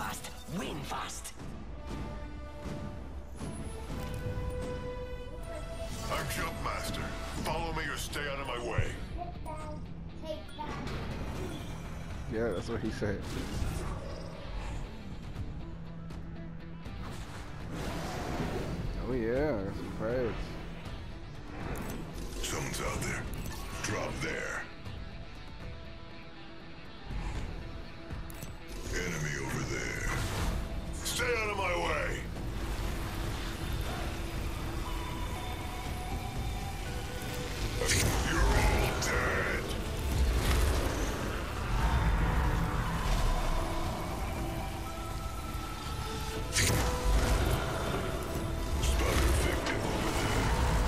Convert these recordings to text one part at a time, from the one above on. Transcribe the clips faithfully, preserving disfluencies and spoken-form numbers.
fast, win fast. I'm Jump Master. Follow me or stay out of my way. Yeah, that's what he said. Oh yeah, some crabs. Someone's out there. Drop there. Enemy over there. Stay out of my way! You're all dead! Spotted a victim over there.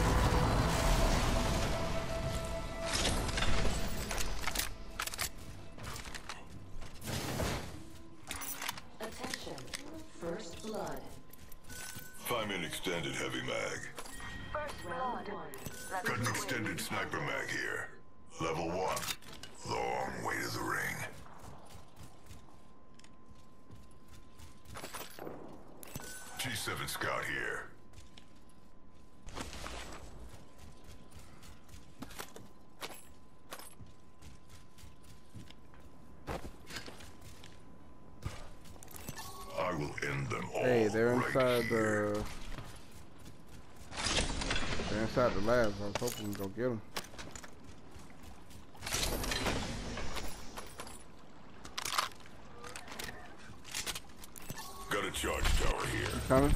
Attention. First blood. Five minute extended heavy mag. First blood. Got an extended sniper mag here. Level one. Long way to the ring. G seven scout here. I will end them all. Hey, they're right inside here. the. They're inside the labs. I was hoping to go get them. Got a charge tower here. You coming?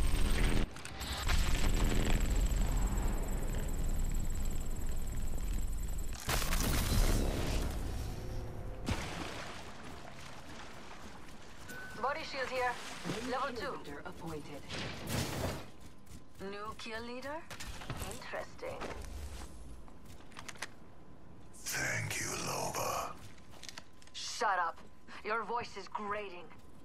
Body shield here. Level two. Appointed. New kill leader? Interesting. Thank you, Loba. Shut up. Your voice is grating.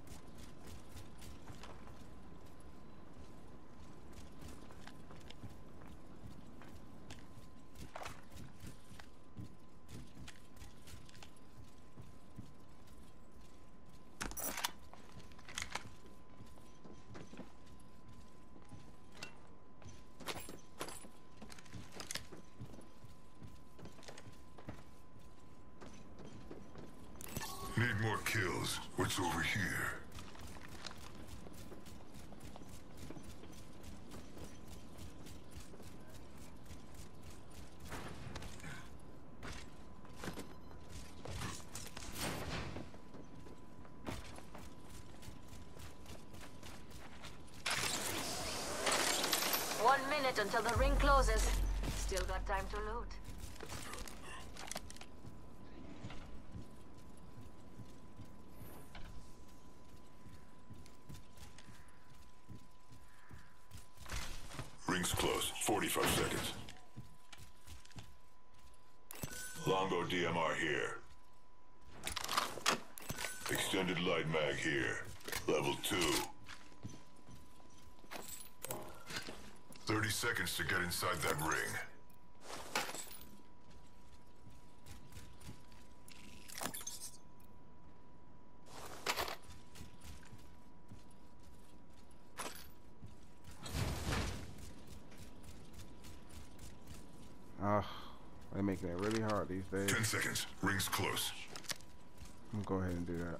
Need more kills. What's over here? One minute until the ring closes. Still got time to loot. Ring's close. forty-five seconds. Longbow D M R here. Extended light mag here. Level two. thirty seconds to get inside that ring. Ah, they're making it really hard these days. Ten seconds. Ring's close. I'm gonna go ahead and do that.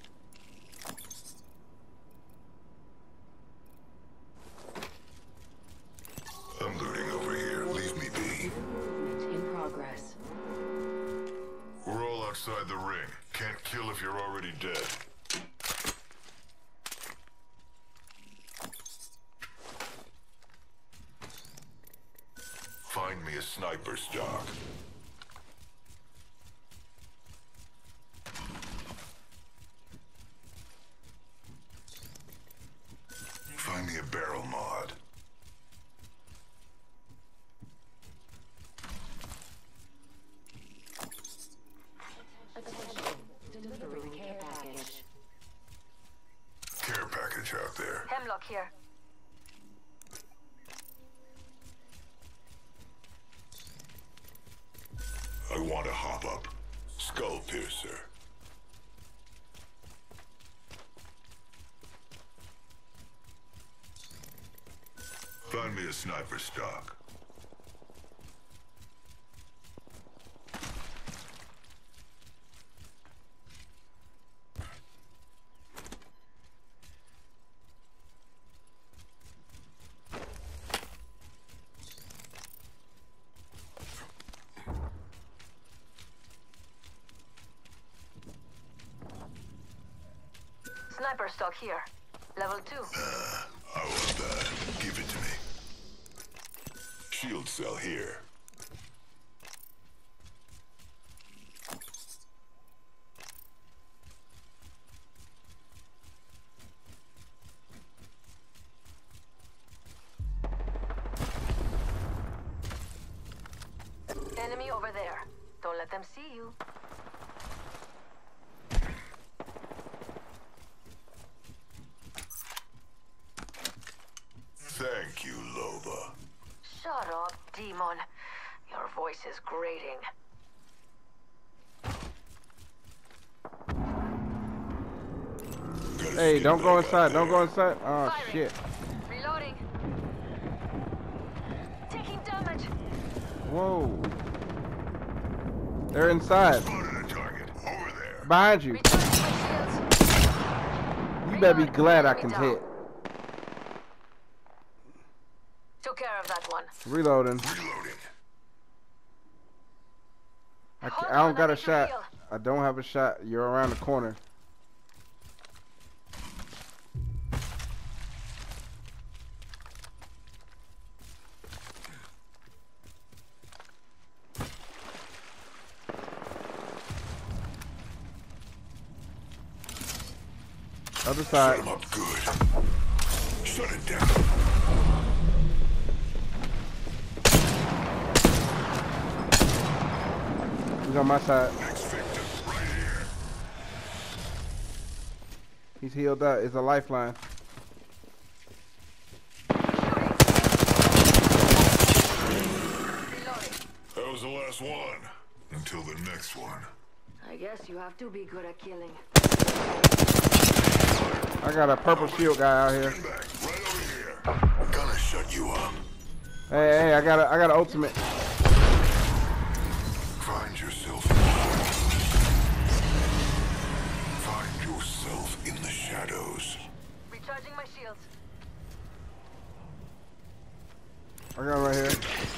I'm looting over here. Leave me be. In progress. We're all outside the ring. Can't kill if you're already dead. Find me a sniper stock. Find me a barrel mod. Attention. Delivering care package. Care package out there. Hemlock here. I want to hop up. Skull piercer. Find me a sniper stock. Sniper stock here. Level two. Uh, I want that. Give it to me. Shield cell here. Enemy over there. Don't let them see you. Thank you, Loba. Shut up, demon. Your voice is grating. Gotta Hey, skip don't go back inside. out Don't go there. inside. Oh, Firing. shit. Reloading. Taking damage. Whoa. They're inside. Spotted a target. Over there. Behind you. Recharging my shields. You better be Reload. glad I Enemy can down. hit. Took care of that one. Reloading. Reloading. I, Hold ca- I don't on, I got a need to shot. heal. I don't have a shot. You're around the corner. Other Set side. him up good. Shut it down. He's on my side. Next victim, right here. He's healed up. It's a lifeline. Reloading. That was the last one. Until the next one. I guess you have to be good at killing. I got a purple shield guy out here. Stand back. Right over here. Gonna shut you up. Hey, hey, I got a, I got an ultimate. Find yourself. Find yourself in the shadows. Recharging my shields. I got him right here.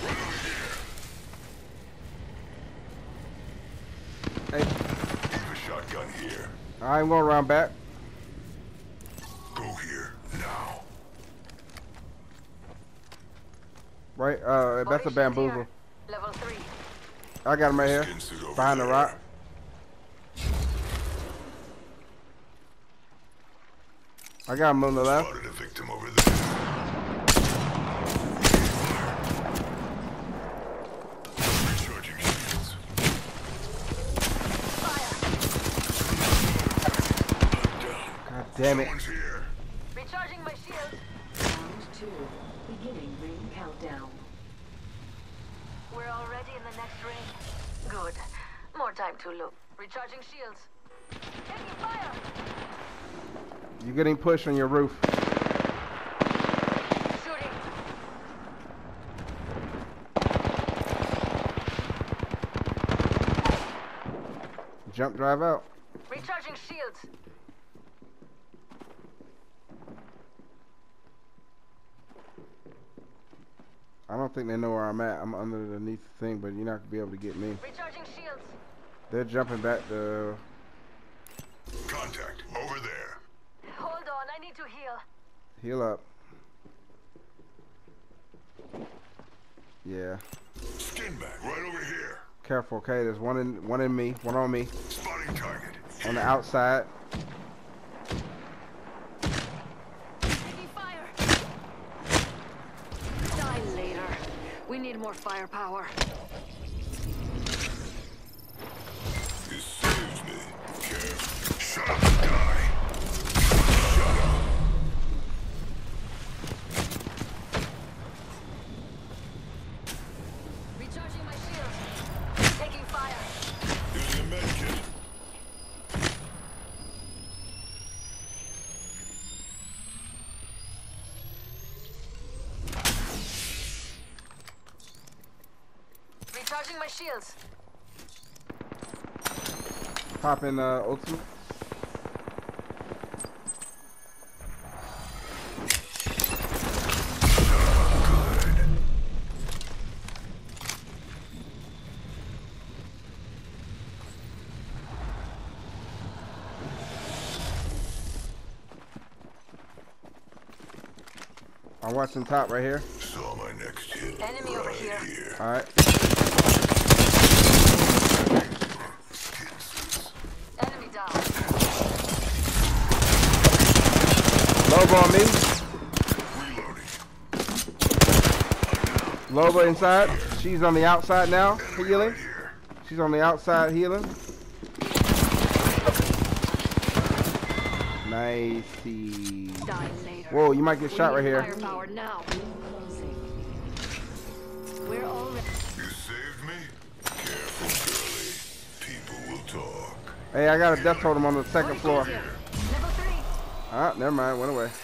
Hey, Keep a shotgun here. I'm going around back. Go here now. Right, uh, that's a Body shield bamboozle. here. Level three. I got him right here. Skin suit over Behind the there. rock. I got him on the left. Spotted a victim over there. Recharging shields. Fire. I'm down. God damn it. Someone's here. Recharging my shields. Round two. Beginning ring countdown. We're already in the next ring. Good. More time to loop. Recharging shields. Taking fire. You're getting pushed on your roof. Shooting. Jump drive out. Recharging shields. I don't think they know where I'm at. I'm underneath the thing, but you're not gonna be able to get me. Recharging shields. They're jumping back to Contact over there. Hold on, I need to heal. heal up. Yeah. Skin back right over here. Careful, okay? There's one in one in me, one on me, Spotting target. on the outside. Taking fire. Die later. We need more firepower. You saved me. Kev. Shut up and die. Shut up. Recharging my shields. Taking fire. Here's your medkit. Recharging my shields. Pop in uh, ultimate. I'm watching top right here. Saw my next hit. Enemy over right here. here. All right. Enemy down. Loba on me. Reloading. Loba inside. She's on the outside now, healing. Right here. She's on the outside healing. Nice. Die later. Whoa, you might get shot right here. Firepower now. We're already. You saved me? Careful, girlie. People will talk. Hey, I got a death totem on the second floor. Level three. Ah, never mind. Went away.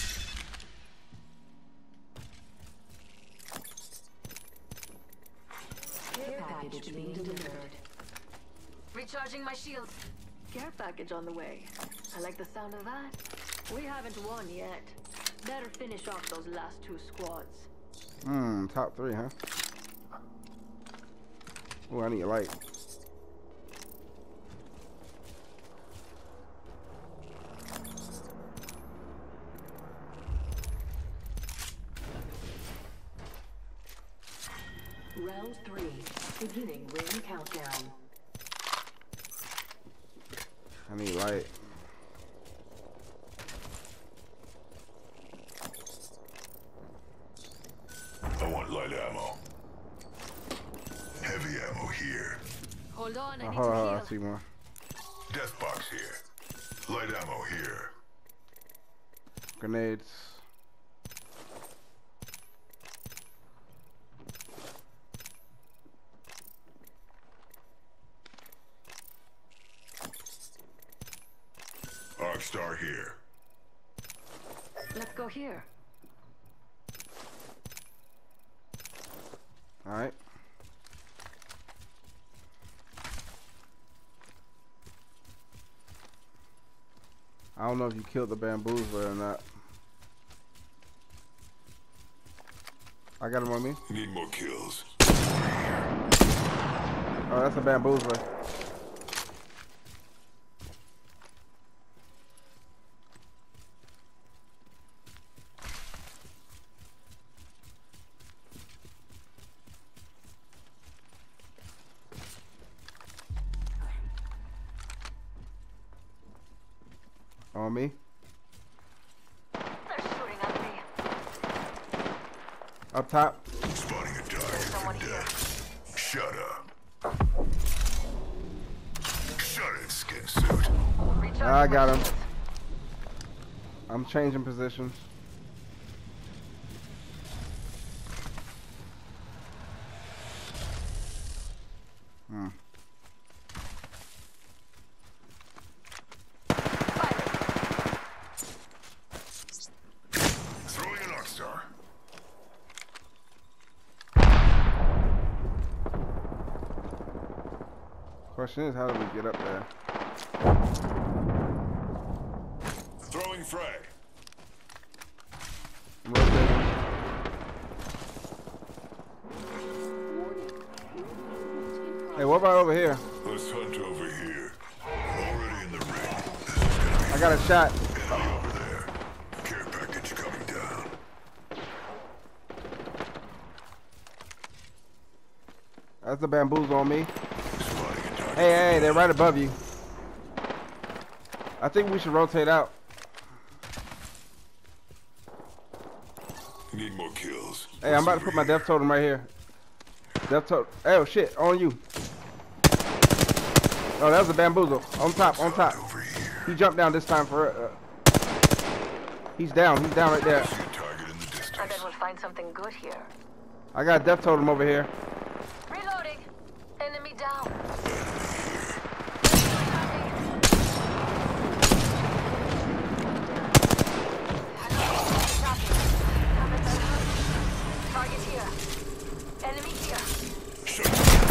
Care package being delivered. Recharging my shields. Care package on the way. I like the sound of that. We haven't won yet. Better finish off those last two squads. Hmm, top three, huh? Oh, I need a light. Round three. Beginning ring countdown. I need light. I want light ammo. Heavy ammo here. Hold on, I Oh, need hold on, to hold on, heal. I see one. Death box here. Light ammo here. Grenades. Arc star here. Let's go here. All right. I don't know if you killed the bamboozler or not. I got him on me. Need more kills. Oh, that's a bamboozler. On me. They're shooting at me. Up top. Spotting a target Someone for here. death. Shut up. Shut it, skin suit. Recharging I got my him. shields. I'm changing positions. Hmm. Throwing an arc star. Question is, how do we get up there? Throwing frag. I'm rotating. Hey, what about over here? Let's hunt over here. Already in the ring. This is gonna be I got a shot. enemy over there. Care package coming down. That's the bamboozle on me. Spotting a target. Hey, hey, they're right above you. I think we should rotate out. Need more kills. Hey, I'm about to put my death totem right here. Death totem. Oh shit, on you. Oh, that was a bamboozle. On top, on top. Over here. He jumped down this time for. Uh, he's down. He's down right there. See a target in the I distance. bet we'll find something good here. I got a death totem over here. Reloading. Enemy down. Target here. Enemy here. Shut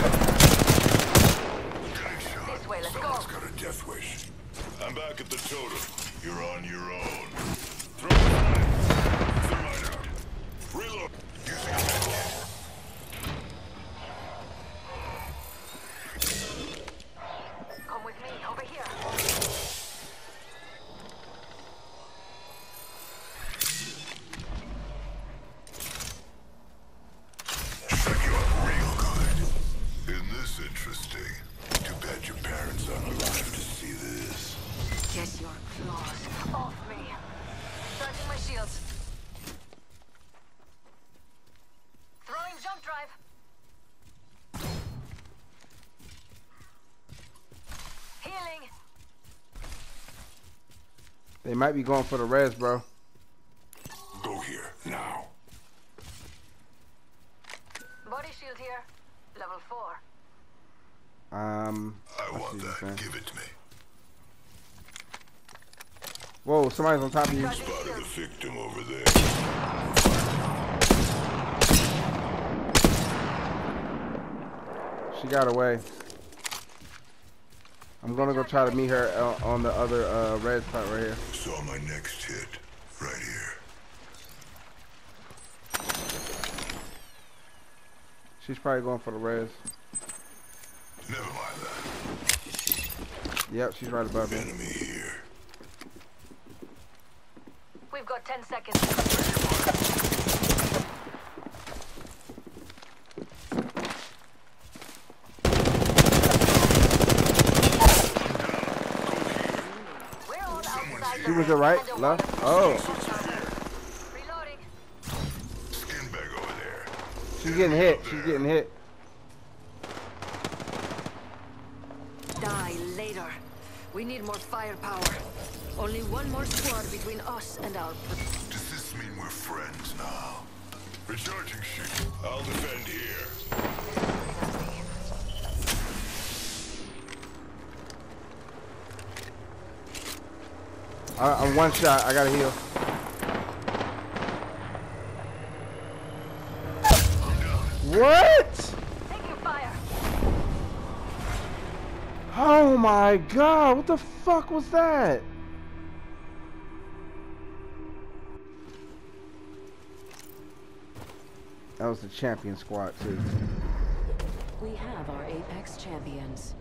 loadout. You're on your own. Throw the knife. Thermite out. Reload. Using a medkit. Come with me, over here. Check you up real good. Isn't this interesting? Too bad your parents aren't alive to see this. Get your claws off me. Charging my shields. Throwing jump drive. Healing. They might be going for the res, bro. Go here, now. Body shield here. Level four. Um, I let's want see that. this thing. Give it to me. Whoa, somebody's on top of you. Spotted a victim over there. She got away. I'm gonna go try to meet her uh, on the other uh, red spot right here. Saw my next hit. Right here. She's probably going for the res. Never mind that. Yep, she's right above me. Enemy here. We've got ten seconds. We're all outside She the was the ring. right, left. Oh, Reloading. Skin bag over there. she's getting hit. She's getting hit. Die later. We need more firepower. Only one more squad between us and our... Does this mean we're friends now? Recharging shield. I'll defend here. I, I'm one shot. I gotta heal. What? Taking fire. Oh my god, what the fuck was that? That was the champion squad too. We have our Apex champions.